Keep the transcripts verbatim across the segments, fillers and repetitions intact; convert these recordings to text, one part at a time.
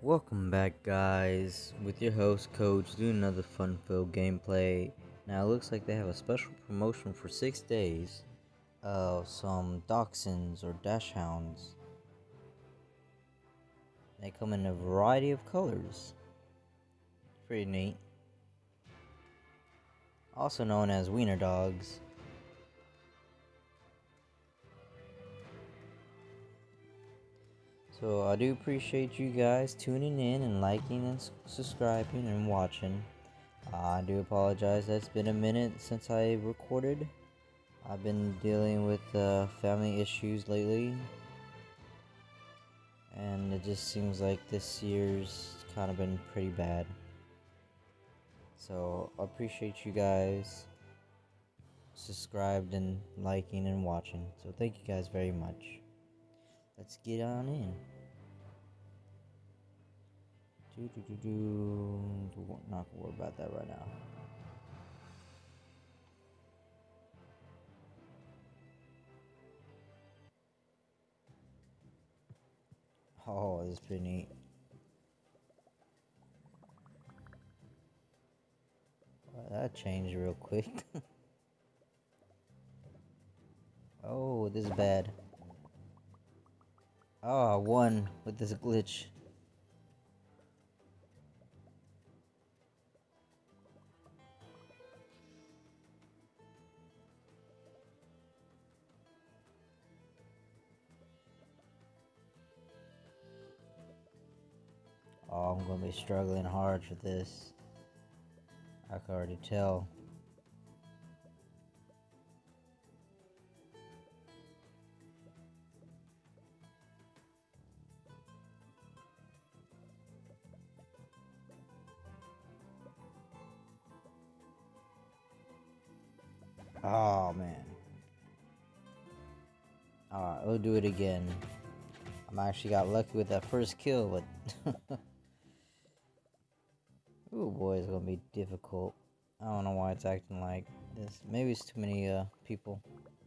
Welcome back, guys, with your host Coach doing another fun-filled gameplay. Now it looks like they have a special promotion for six days of some dachshunds or dachshunds. They come in a variety of colors. Pretty neat. Also known as wiener dogs. So I do appreciate you guys tuning in and liking and subscribing and watching. Uh, I do apologize that it's been a minute since I recorded. I've been dealing with uh, family issues lately, and it just seems like this year's kind of been pretty bad. So I appreciate you guys subscribed and liking and watching. So thank you guys very much. Let's get on in. Do do do do. Not gonna worry about that right now. Oh, this is pretty neat. Well, that changed real quick. Oh, this is bad. Oh, I won with this glitch. Oh, I'm gonna be struggling hard for this. I can already tell. Oh man. Alright, we'll do it again. I actually got lucky with that first kill, but ooh boy, it's gonna be difficult. I don't know why it's acting like this. Maybe it's too many uh people.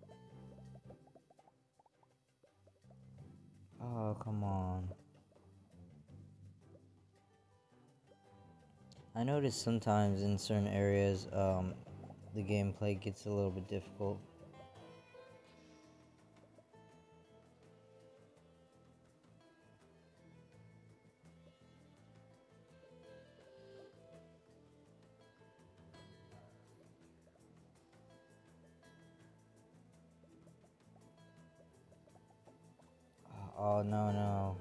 Oh, come on. I notice sometimes in certain areas, um, the gameplay gets a little bit difficult. Oh, no, no.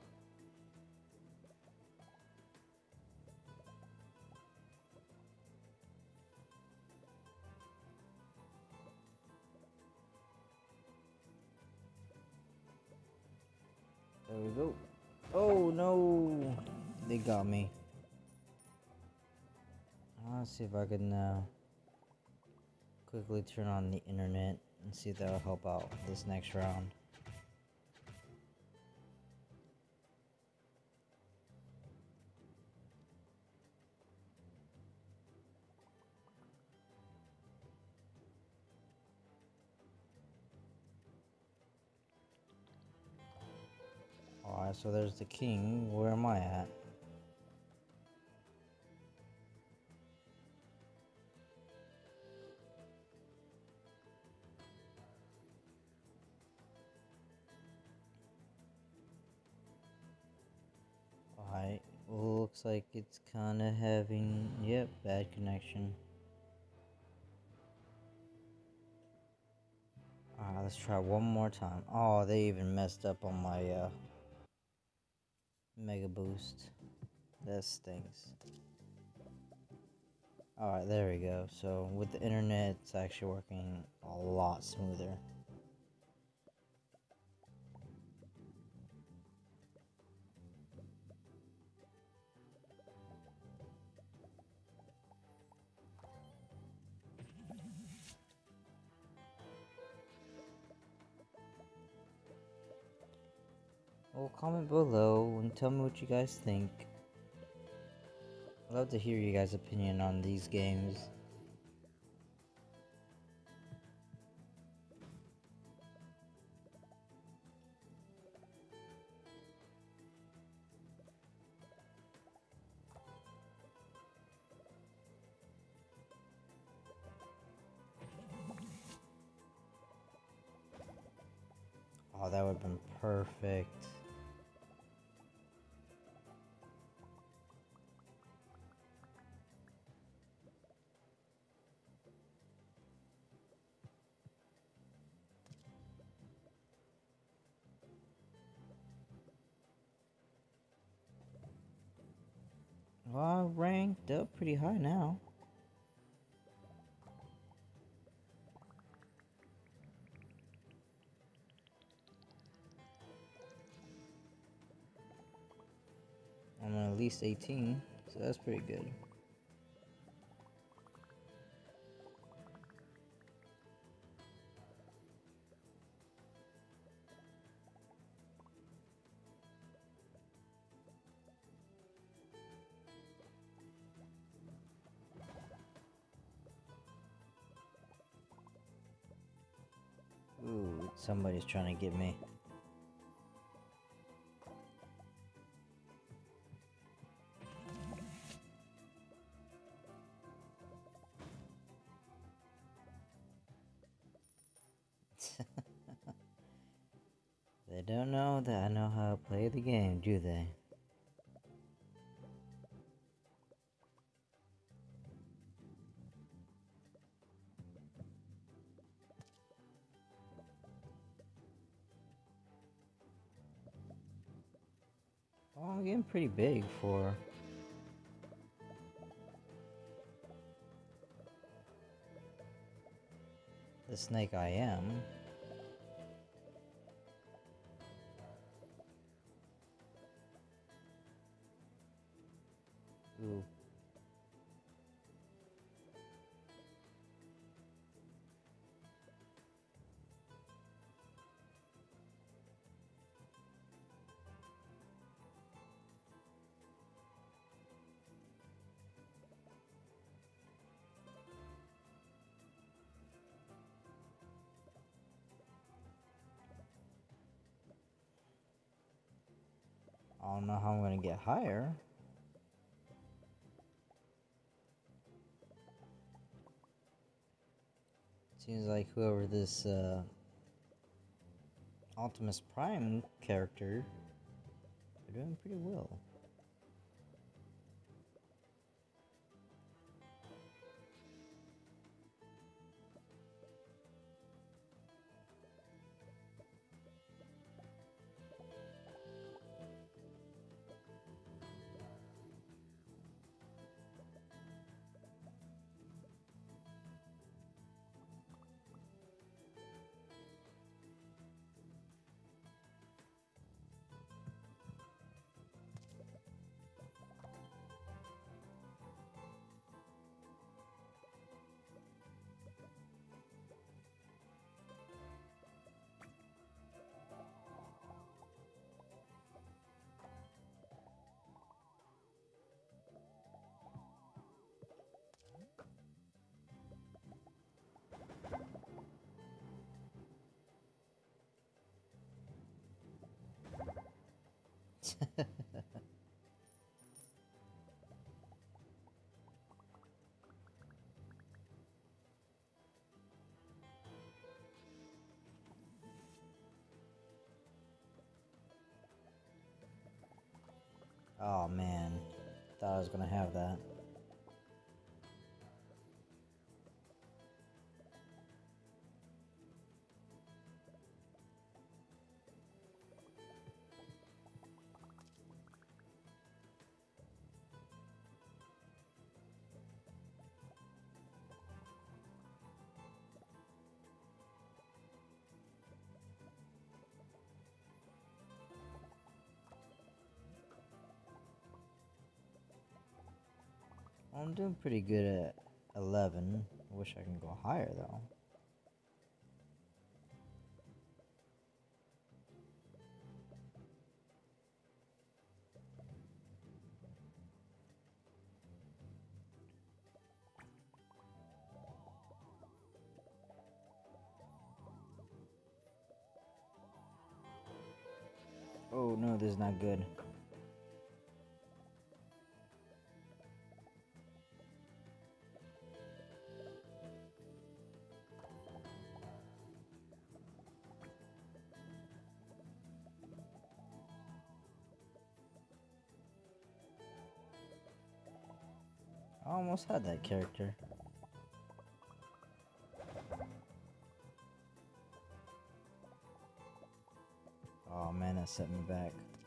There we go. Oh, no. They got me. Let's see if I can uh, quickly turn on the internet and see if that'll help out this next round. Alright, so there's the king. Where am I at? Alright, looks like it's kinda having, yep, bad connection. Alright, let's try one more time. Oh, they even messed up on my uh, Mega Boost. That stinks. Alright, there we go. So, with the internet, it's actually working a lot smoother. Well, comment below and tell me what you guys think. I'd love to hear you guys' opinion on these games. Oh, that would have been perfect. Well, I ranked up pretty high now. I'm at least eighteen, so that's pretty good. Ooh, somebody's trying to get me. They don't know that I know how to play the game, do they? Oh, I'm getting pretty big for the snake I am. Ooh. I don't know how I'm gonna get higher. Seems like whoever this uh, Optimus Prime character, they're doing pretty well. Oh man, thought I was gonna have that. I'm doing pretty good at eleven. I wish I can go higher though. Oh no, this is not good. almost had that character. Oh man, that set me back.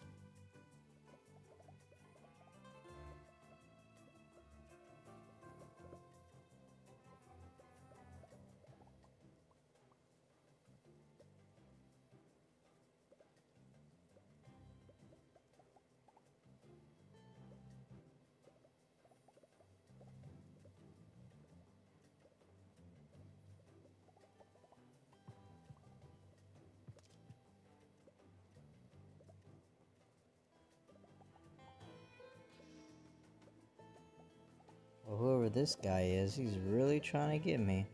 Well, whoever this guy is, he's really trying to get me.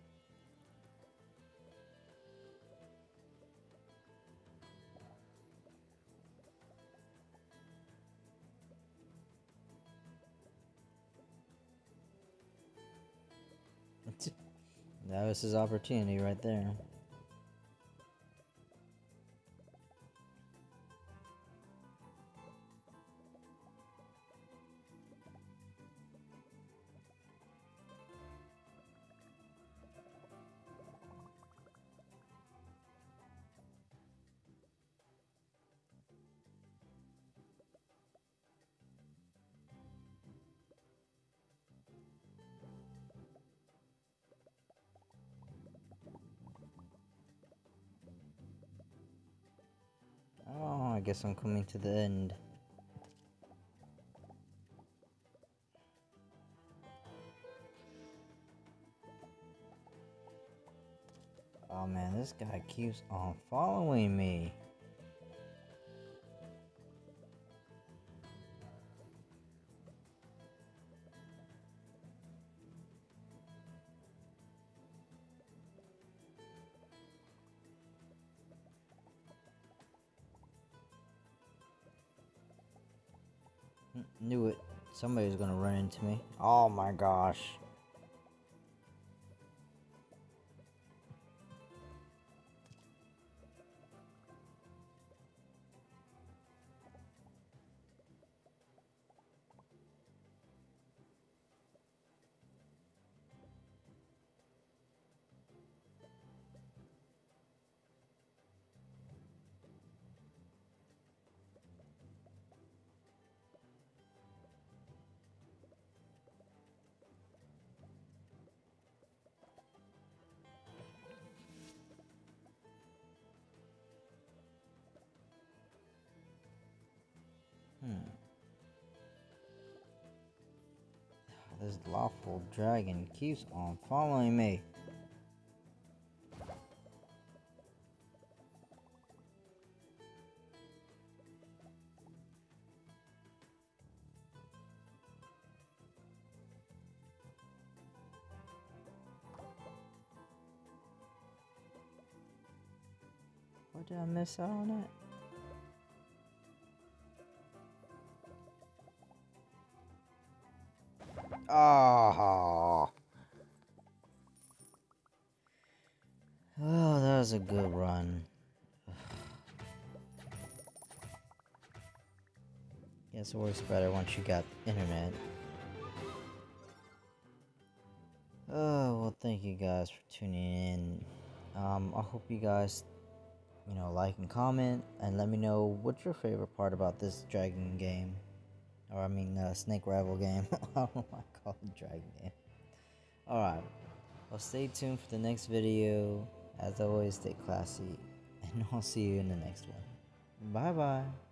That was his opportunity right there. Oh, I guess I'm coming to the end. Oh man, this guy keeps on following me. Knew it. Somebody's gonna run into me. Oh my gosh. Hmm. This lawful dragon keeps on following me. What did I miss out on that? Oh. Oh, that was a good run. Guess it works better once you got internet. Oh, well, thank you guys for tuning in. Um, I hope you guys, you know, like and comment, and let me know what's your favorite part about this dragon game. Or, I mean, uh, snake rival game. I don't know why I call it dragon game. Alright, well, stay tuned for the next video. As always, stay classy, and I'll see you in the next one. Bye bye.